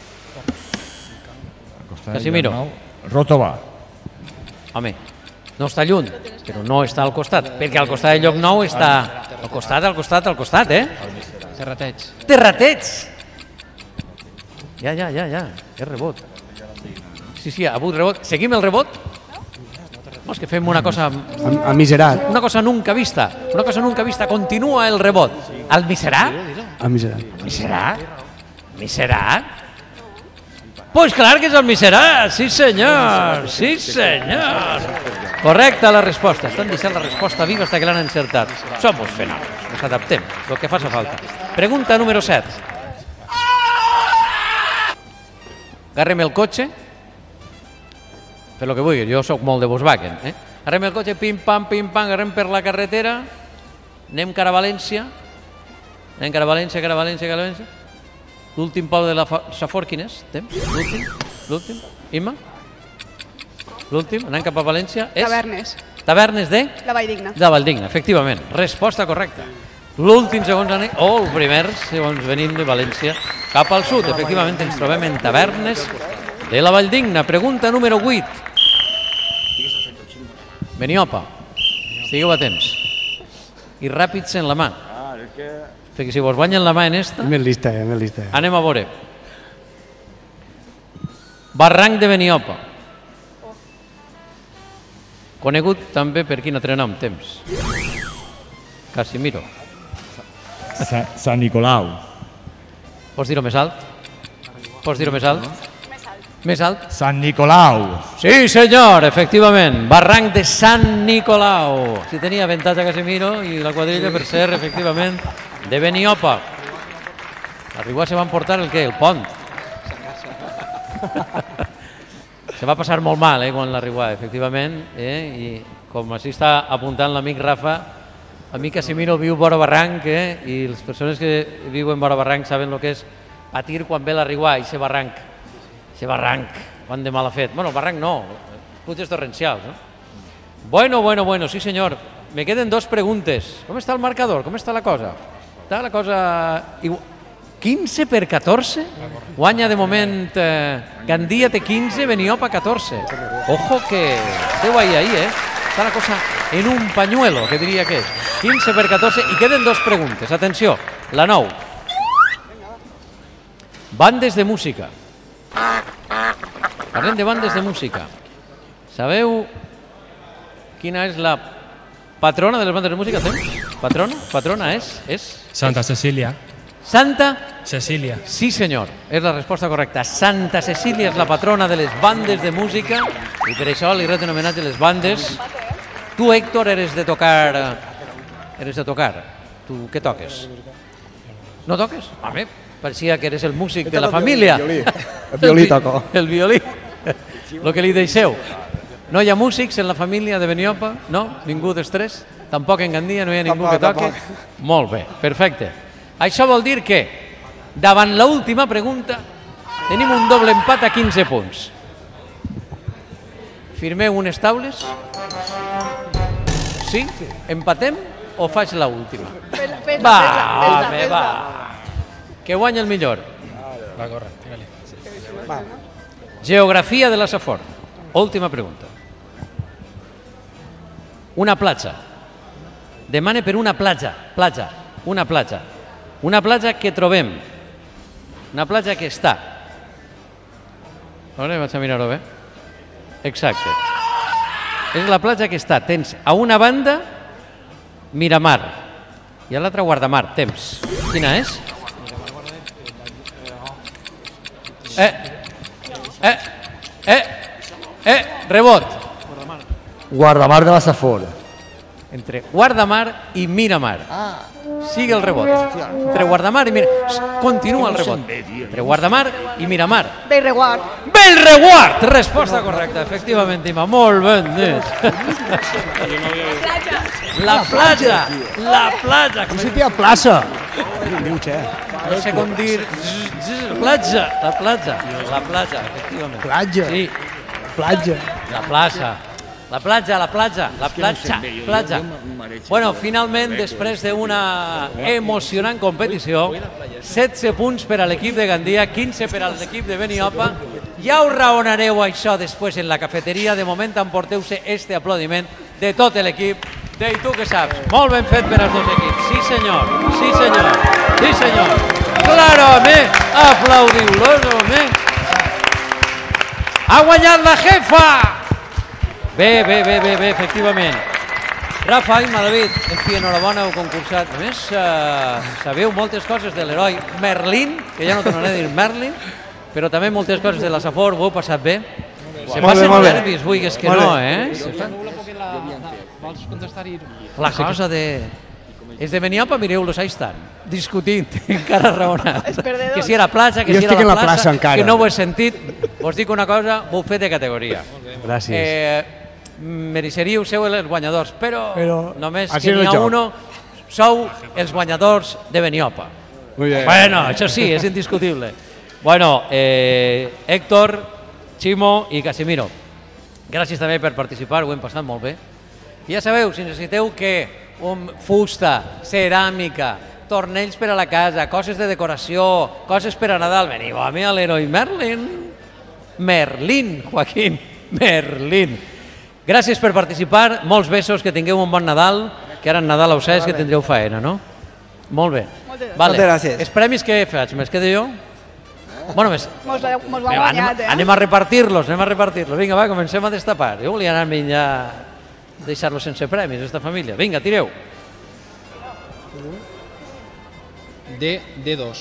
C: Casimiro.
I: Ròtova.
C: Home, no està lluny, però no està al costat, perquè al costat de Llocnou està... Al costat, eh?
D: Terrateig.
C: Terrateig! Ja, és rebot. Sí, ha hagut rebot. Seguim el rebot? No, és que fem una cosa...
H: Amiserat.
C: Una cosa nunca vista. Continua el rebot. Al miserat?
H: Amiserat.
C: Miserat? Pues clar que és el miserat, sí senyor. Correcta la resposta. Estan deixant la resposta viva fins que l'han encertat. Somos fenòmens, ens adaptem, el que faci falta. Pregunta número 7. Agarrem el cotxe, fer el que vulgui, jo soc molt de Volkswagen. Agarrem el cotxe, pim-pam, agarrem per la carretera, anem cara a València, l'últim poble de la Safor, quin és? L'últim? Imma? L'últim, anant cap a València, és?
F: Tavernes.
C: Tavernes de?
F: La Valldigna.
C: De Valldigna, efectivament. Resposta correcta. L'últim, segons anem, o el primer, segons venim de València, cap al sud. Efectivament, ens trobem en Tavernes de la Valldigna. Pregunta número 8. Beniopa, estigueu atents. I ràpids en la mà. Perquè si vos guanyen la mà en esta...
H: Més lista.
C: Anem a veure. Barranc de Beniopa. Conegut també per quin altre nom, temps? Casimiro.
I: Sant Nicolau.
C: Pots dir-ho més alt? Més alt?
I: Sant Nicolau.
C: Sí, senyor, efectivament. Barranc de Sant Nicolau. Si tenia avantatge Casimiro i la quadrilla per ser, efectivament, de Beniopa. A Riguà se van portar el què? El pont. Se va passar molt mal quan la Riguà, efectivament, i com així està apuntant l'amic Rafa, a mi Casimiro viu vora barranc i les persones que viuen vora barranc saben el que és patir quan ve la Riguà, i barranc, quan de mal ha fet. Bueno, el barranc no, els pluges torrencials. Bueno, sí senyor. Me queden 2 preguntes. Com està el marcador? Com està la cosa? Està la cosa... 15-14? Guanya de moment Gandia té 15, Beniopa 14. Ojo que esteu ahí, Està la cosa en un pañuelo, que diria que és. 15-14 i queden 2 preguntes. Atenció, la 9. Bandes de música. Parlem de bandes de música. Sabeu quina és la patrona de les bandes de música? Patrona és?
G: Santa Cecília.
C: Santa
G: Cecília.
C: Sí, senyor, és la resposta correcta. Santa Cecília és la patrona de les bandes de música i per això li ret un homenatge a les bandes. Tu, Héctor, eres de tocar. Tu què toques? No toques? A mi parecia que eres el músic de la família.
E: El violí toco.
C: El violí. El que li deixeu. No hi ha músics en la família de Beniopa? No? Ningú dels 3? Tampoc en Gandia no hi ha ningú que toque? Molt bé, perfecte. Això vol dir que, davant l'última pregunta, tenim un doble empat a 15 punts. Firmeu unes taules? Sí? Empatem o faig l'última? Va. Que guanya el millor.
G: Va, corre, tira-li.
C: Geografia de la Safor. Última pregunta. Una platja. Demane per una platja. Una platja. Una platja que trobem. Una platja que està. A veure, vaig a mirar-ho bé. Exacte. És la platja que està. Tens a una banda Miramar i a l'altra Guardamar. Temps. Quina és? Rebot.
I: Guardamar de la Safor.
C: Entre Guardamar i Miramar. Sigue el rebot. Entre Guardamar i Miramar. Continua el rebot. Entre Guardamar i Miramar.
F: Bellreguard.
C: Bellreguard! Resposta correcta, efectivament, Ima. Molt ben dit. La platja.
H: Principi a plaça.
C: No sé com dir... Platja, efectivament.
H: Platja.
C: Sí.
H: Platja.
C: La plaça. La platja. Bueno, finalment, després d'una emocionant competició, 16 punts per a l'equip de Gandia, 15 per a l'equip de Beniopa. Ja ho raonareu això després en la cafeteria. De moment emporteu-se este aplaudiment de tot l'equip. I tu què saps? Molt ben fet per als dos equips. Sí, senyor. Claro, home. Aplaudiu-los, home. Ha guanyat la jefa! Bé, efectivament. Rafa i David, en fi, enhorabona, heu concursat. A més, sabeu moltes coses de l'heroi Merlin, que ja no tornaré a dir Merlin, però també moltes coses de la Safor, ho heu passat bé? Se passen nervis, vulguis que no, eh?
D: Vols contestar-hi?
C: La cosa de... És de Beniopa, mireu-los, ahí estan, discutint, encara raonant. Que si era platja, que si era la plaça, que no ho he sentit. Vos dic una cosa, ho heu fet de categoria.
H: Gràcies.
C: Mereixeríeu ser els guanyadors, però només que n'hi ha uno, sou els guanyadors de Beniopa. Bueno, això sí, és indiscutible. Bueno, Héctor, Ximo i Casimiro, gràcies també per participar, ho hem passat molt bé. I ja sabeu, si necessiteu que fusta, ceràmica, tornells per a la casa, coses de decoració, coses per a Nadal, veniu a mi a l'heroi Merlin, Joaquín, Merlin. Gràcies per participar, molts besos, que tingueu un bon Nadal, que ara en Nadal ho sabeu que tindreu faena, no? Molt bé.
E: Moltes gràcies.
C: Els premis què faig? Me'ls quedo jo? Bueno,
F: mos va guanyat, eh?
C: Anem a repartir-los. Vinga, va, comencem a destapar. Jo volia anar-me ja deixar-los sense premis, aquesta família. Vinga, tireu.
D: D2.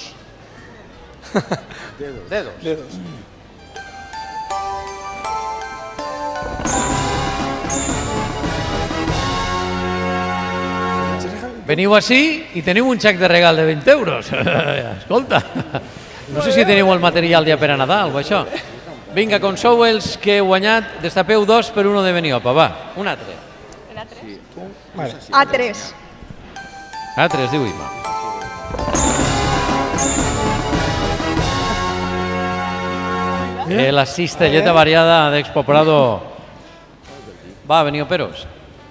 D: Veniu així i teniu un xec de regal de 20 euros. Escolta, no sé si teniu el material ja per a Nadal o això. Vinga, com sou els que heu guanyat, destapeu 2 per 1 de Beniopa, va, un altre.
F: A3.
C: A3, diu Ima. La cistelleta variada d'Expo Prado. Va, Benioperos.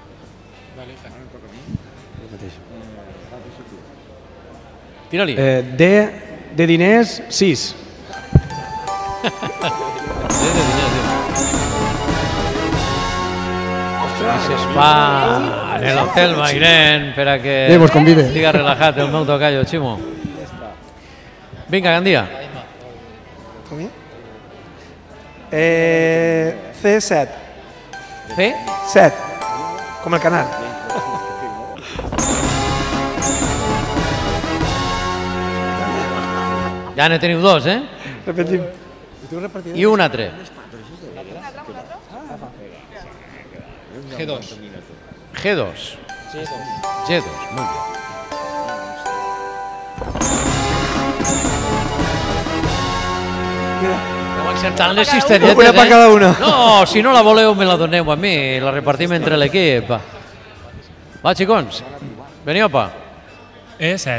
C: Tira-li.
H: De diners, 6.
C: Gràcies, pa, en el hotel Mairén, per a que estiga relaxat el meu tocayo, Ximo. Vinga, Gandia.
E: C7.
C: C?
E: 7. Com el canal.
C: Ja ne teniu 2, eh?
E: Repetim.
C: I un altre.
D: G2.
C: G2, muy bien. Heu acceptat les cistelletes,
E: una per cada una.
C: No, si no la voleu me la doneu a mi, la repartim entre l'equip. Va, xicons, Beniopa.
G: E7.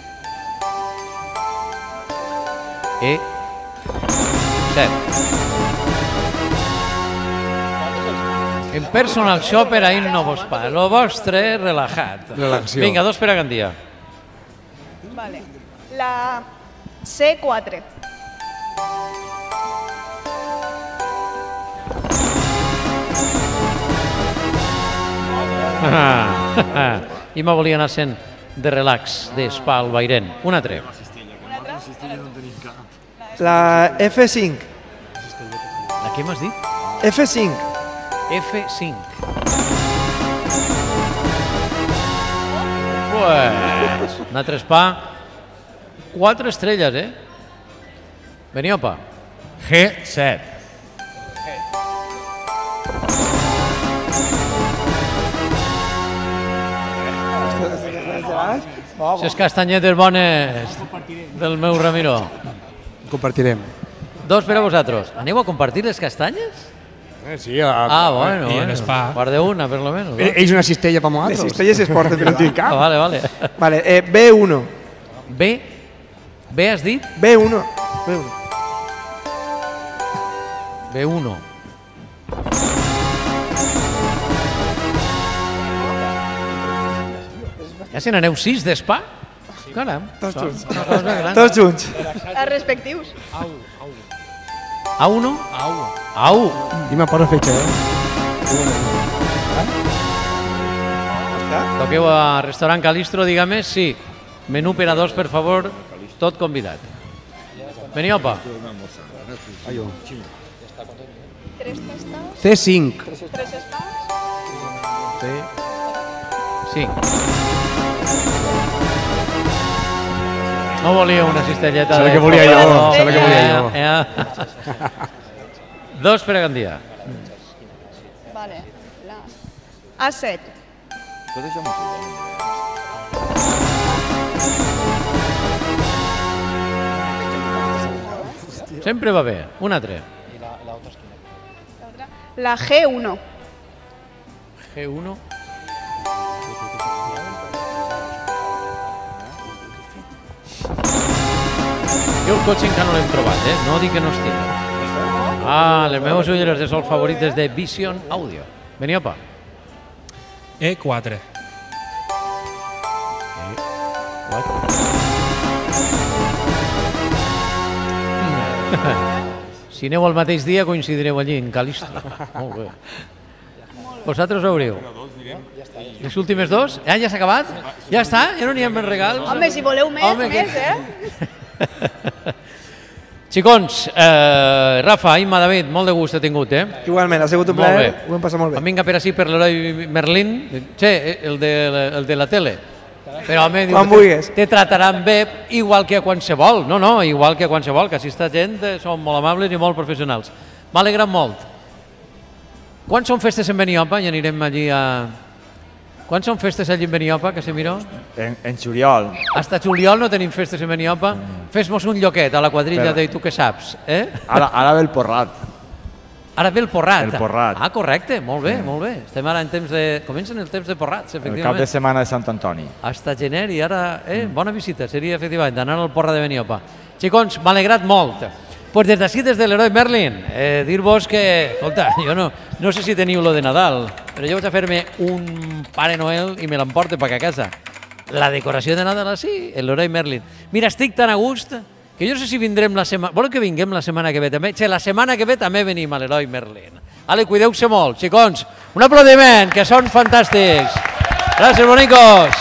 C: E7. En personal shopper ahir no vos pa. Lo vostre, relaxat.
H: Relaxació.
C: Vinga, 2 per a Gandia.
F: Vale. La C4.
C: I me volia anar sent de relax, d'espa al Bairén. Un altre.
E: La F5.
C: La què m'has dit?
E: F5.
C: F5. Pues, un altre spa. 4 estrelles, eh? Beniopa. G7. Les castanyetes bones del meu Ramiro.
H: Compartirem.
C: 2 per a vosaltres. Aneu a compartir les castanyes?
H: Sí,
C: bueno.
G: I en spa.
C: Guarde una, per lo menos.
H: És una cistella per nosaltres.
E: Les cistelles es porten, però no tinc cap.
C: Vale.
E: Vale, B1.
C: B. B has dit?
E: B1.
C: B1. Ja se n'aneu 6 d'espa? Caram.
E: Tots junts.
C: Una cosa gran.
E: Tots junts.
F: Els respectius.
C: A1? A1.
H: I m'aposo fetge,
C: Toqueu a restaurant Calistro, dígame, sí. Menú per a dos, per favor, tot convidat. Veniu, opa.
H: C5.
F: 3 estams.
C: Sí. No volia una cistelleta.
I: Serà que volia jo.
C: Dos per a Gandia.
F: Vale. A7.
C: Sempre va bé. Un altre.
F: La G1.
C: G1. Jo el cotxe encara no l'hem trobat, no dic que no estigui. Les meves ulleres de sol favorites de Vision Audio. Veniu, opa.
G: E4.
C: Si aneu el mateix dia coincidireu allí, en Calistro. Molt bé. Vosaltres veureu. Les últimes dos? Ja s'ha acabat? Ja està? Ja no n'hi ha més regals?
F: Home, si voleu més,
C: Xicons, Rafa, Imma, David, molt de gust he tingut,
E: Igualment, ha sigut un plaer, ho hem passat molt bé.
C: Vinga per així, per l'heroi Merlín, el de la tele. Però, home, te trataran bé igual que a qualsevol. No, igual que a qualsevol, que aquesta gent són molt amables i molt professionals. M'ha alegrat molt. Quan són festes en Beniopa? I anirem allí a... Quan són festes allí en Beniopa, que se miró?
I: En juliol.
C: Hasta juliol no tenim festes en Beniopa. Fes-nos un lloquet a la quadrilla de tu què saps,
I: Ara ve el porrat.
C: Ara ve el porrat.
I: El porrat.
C: Ah, correcte, molt bé, molt bé. Estem ara en temps de... Comencen el temps de porrats, efectivament.
I: El cap de setmana de Sant Antoni.
C: Hasta gener i ara, bona visita, seria efectivament d'anar al porra de Beniopa. Xicons, m'ha alegrat molt. Pues des d'ací, des de l'heroi Merlin, dir-vos que, escolta, jo no sé si teniu lo de Nadal, però jo vaig a fer-me un Pare Noel i me l'emporto per a casa. La decoració de Nadal així, l'heroi Merlin. Mira, estic tan a gust que jo no sé si vindrem la setmana... Voleu que vinguem la setmana que ve també? La setmana que ve també venim a l'heroi Merlin. Ale, cuideu-se molt, xicons. Un aplaudiment, que són fantàstics. Gràcies, bonicos.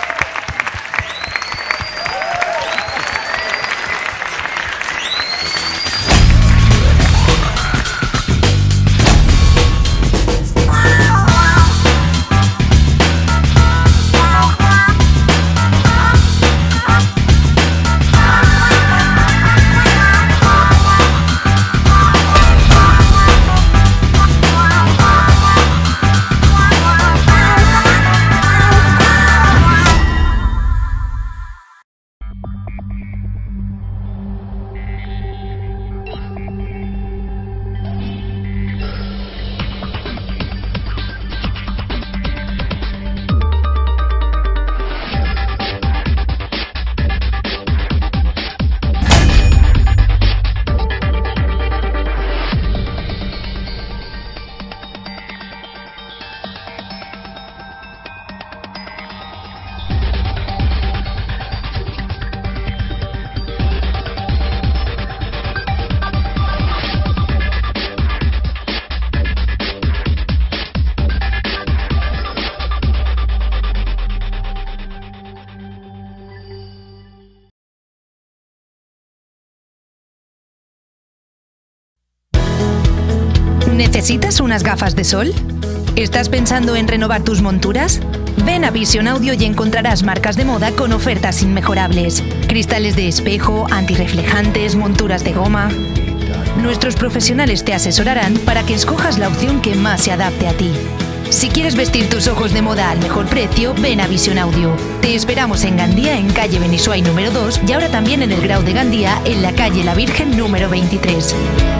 B: ¿Necesitas unas gafas de sol? ¿Estás pensando en renovar tus monturas? Ven a Vision Audio y encontrarás marcas de moda con ofertas inmejorables. Cristales de espejo, antirreflejantes, monturas de goma. Nuestros profesionales te asesorarán para que escojas la opción que más se adapte a ti. Si quieres vestir tus ojos de moda al mejor precio, ven a Vision Audio. Te esperamos en Gandía, en calle Benisuay número 2, y ahora también en el Grau de Gandía, en la calle La Virgen número 23.